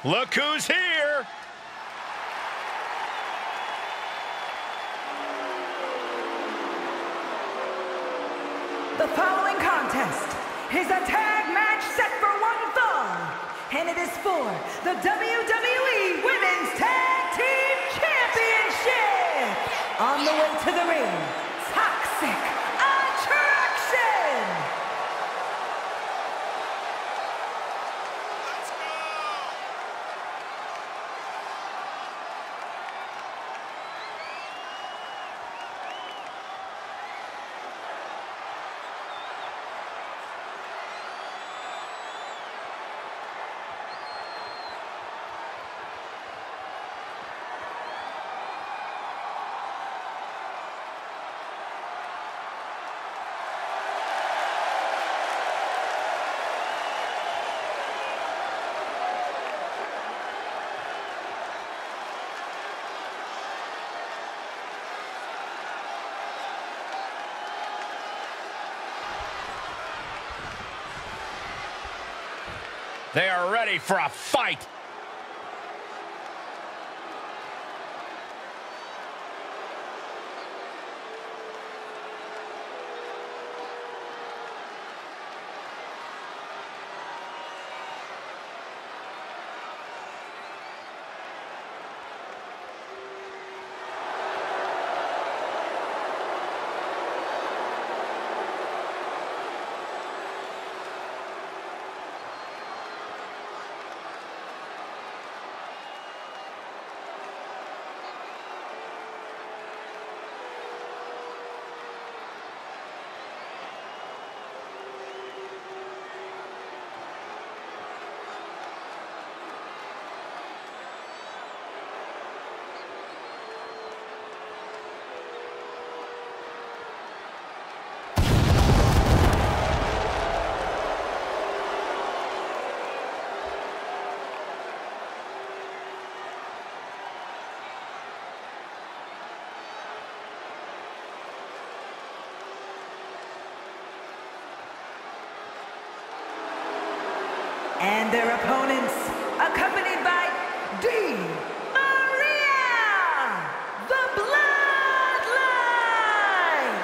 Look who's here! The following contest is a tag match set for one fall, and it is for the WWE Women's Tag Team Championship. On the way to the ring, Toxic Attraction! They are ready for a fight. And their opponents, accompanied by Dee Maria, the Bloodline!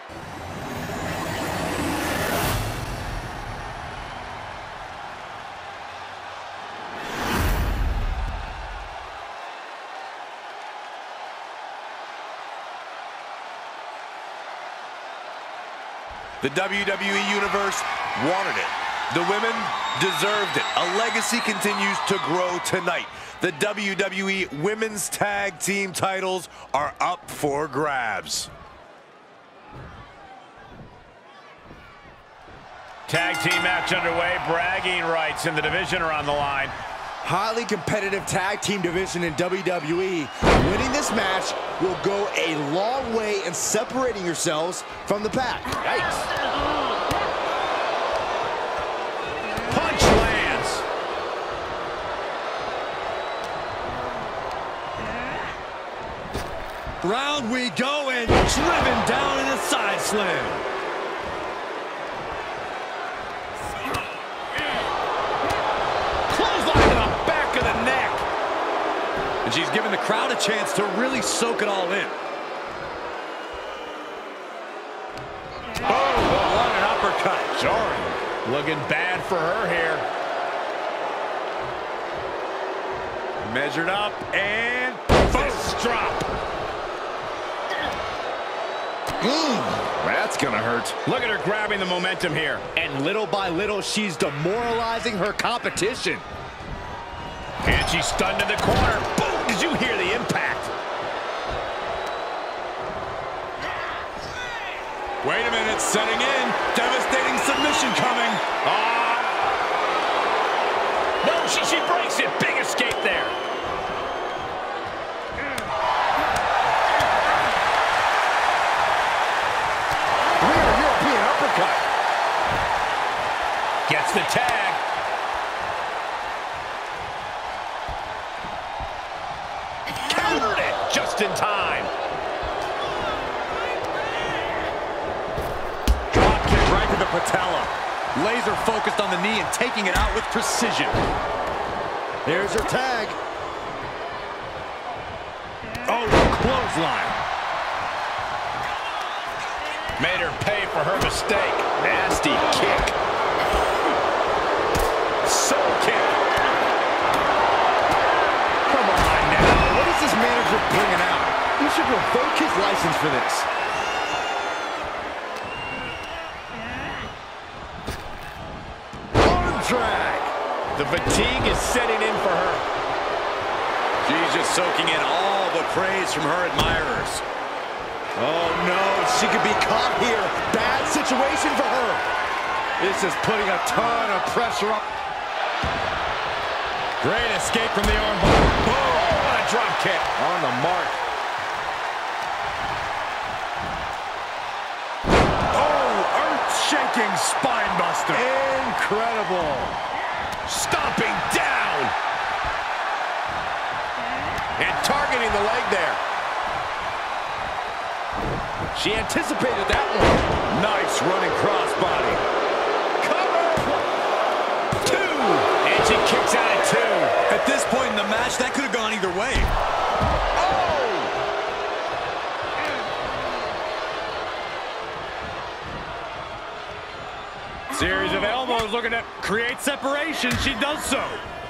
The WWE Universe wanted it. The women deserved it. A legacy continues to grow tonight. The WWE Women's Tag Team titles are up for grabs. Tag team match underway. Bragging rights in the division are on the line. Highly competitive tag team division in WWE. Winning this match will go a long way in separating yourselves from the pack. Yikes. Punch lands. Round we go, and driven down in a side slam. And she's giving the crowd a chance to really soak it all in. Oh, what an uppercut. Jarring. Looking bad for her here. Measured up and fist drop. That's gonna hurt. Look at her grabbing the momentum here. And little by little, she's demoralizing her competition. And she's stunned in the corner. Boom! Did you hear the impact? Wait a minute, setting in. Devastating submission coming. No, she breaks it. Big escape there. Rear European uppercut. Gets the tag. Just in time. Drop kick right to the patella. Laser focused on the knee and taking it out with precision. There's her tag. Oh, clothesline. Made her pay for her mistake. Nasty kick. Soul kick. Come on now. What is this manager bringing out? You should revoke his license for this. Arm drag. The fatigue is setting in for her. She's just soaking in all the praise from her admirers. Oh no, she could be caught here. Bad situation for her. This is putting a ton of pressure up. Great escape from the armbar. Boom! What a drop kick. On the mark. Oh, earth-shaking spine buster. Incredible. Stomping down. And targeting the leg there. She anticipated that one. Nice running crossbody. Cover. 2. And she kicks out at 2. At this point in the match, that could have gone either way. Oh! Series of elbows looking to create separation. She does so.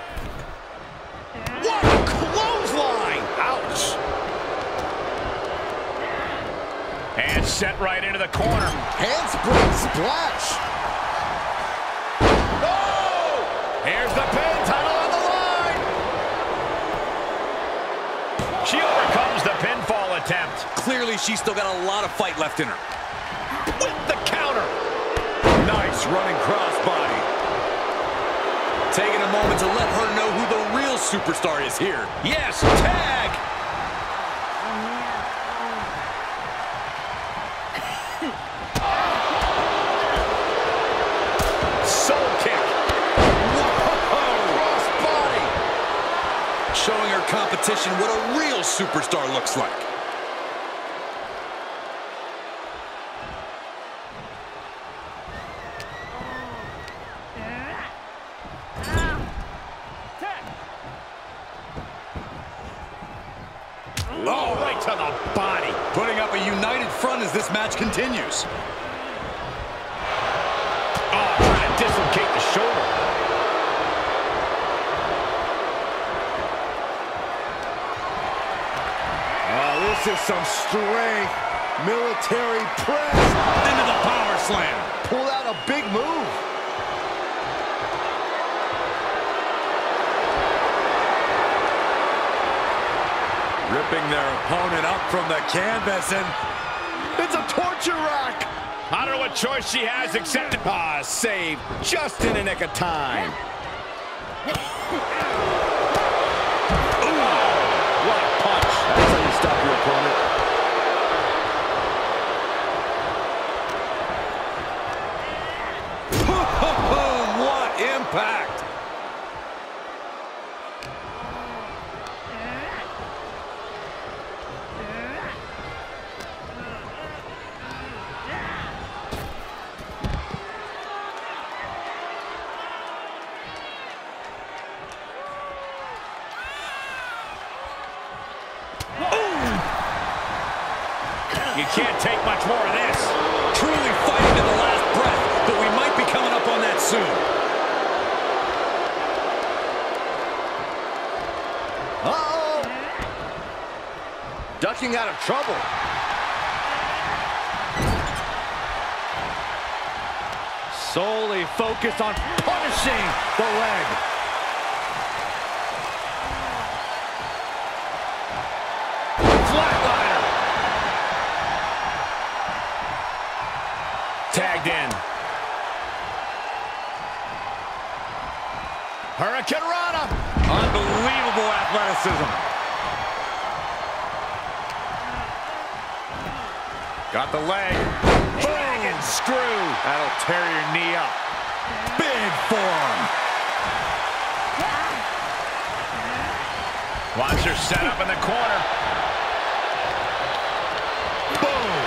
What a clothesline! Ouch! And set right into the corner. Handspring splash. Oh! Here's the pin, title on the line. She overcomes the pinfall attempt. Clearly, she's still got a lot of fight left in her. With the counter. Nice running crossbody. Taking a moment to let her know who the real superstar is here. Yes, tag. Soul kick. Whoa! Crossbody. Showing her competition what a real superstar looks like. Oh, right to the body. Putting up a united front as this this match continues. Oh, trying to dislocate the shoulder. Oh, this is some strength. Military press. Into the power slam. Pulled out a big move. Ripping their opponent up from the canvas, and It's a torture rack. I don't know what choice she has except to... Ah, saved just in the nick of time. Ooh, what a punch. That's how you stop your opponent. what impact! You can't take much more of this. Truly fighting to the last breath, but we might be coming up on that soon. Uh-oh. Ducking out of trouble. Solely focused on punishing the leg. Flatliner. Tagged in. Hurricane Rana. Unbelievable athleticism. Got the leg. Dragon screw. That'll tear your knee up. Big forearm. Watch her set up in the corner. Boom.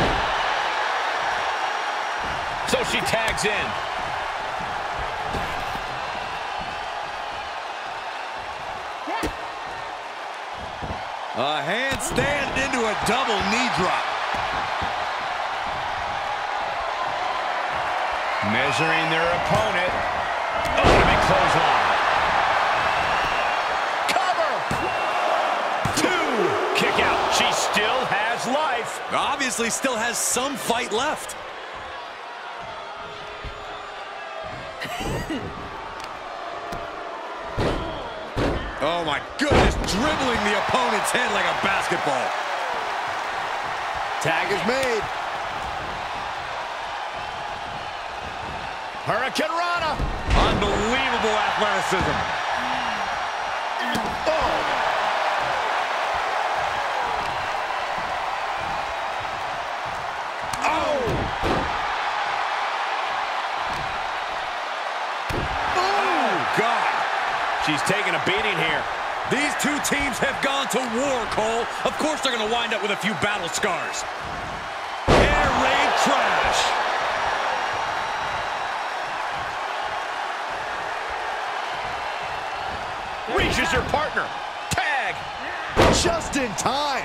So she tags in. A handstand into a double knee drop. Measuring their opponent. Oh, what a big clothesline. Cover. 2. Kick out. She still has life. Obviously still has some fight left. Oh my goodness, dribbling the opponent's head like a basketball. Tag is made. Hurricane Rana. Unbelievable athleticism. She's taking a beating here. These two teams have gone to war, Cole. Of course they're going to wind up with a few battle scars. Air raid crash. Reaches her partner. Tag. Just in time.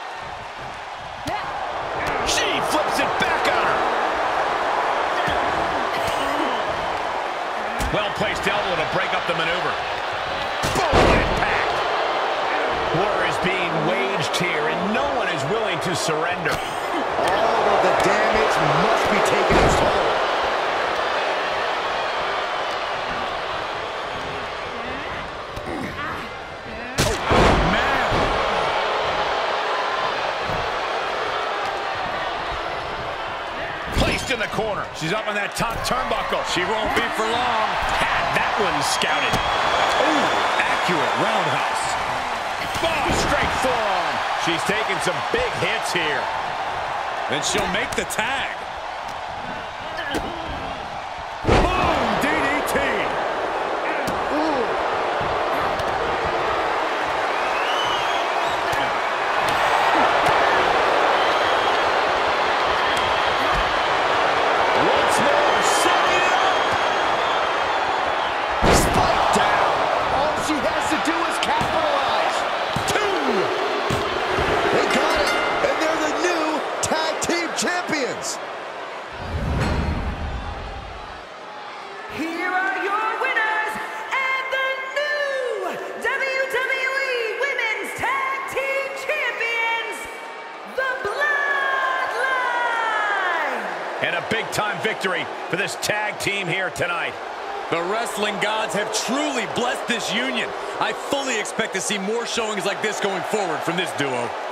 She flips it back on her. Well-placed elbow to break up the maneuver. Boom, impact. War is being waged here, and no one is willing to surrender. All of the damage must be taken its toll. In the corner. She's up on that top turnbuckle. She won't be for long. Had that one scouted. Ooh, accurate roundhouse. Oh, straight forearm. She's taking some big hits here. And she'll make the tag. Boom, DDT. Ooh. a big-time victory for this tag team here tonight. The wrestling gods have truly blessed this union. I fully expect to see more showings like this going forward from this duo.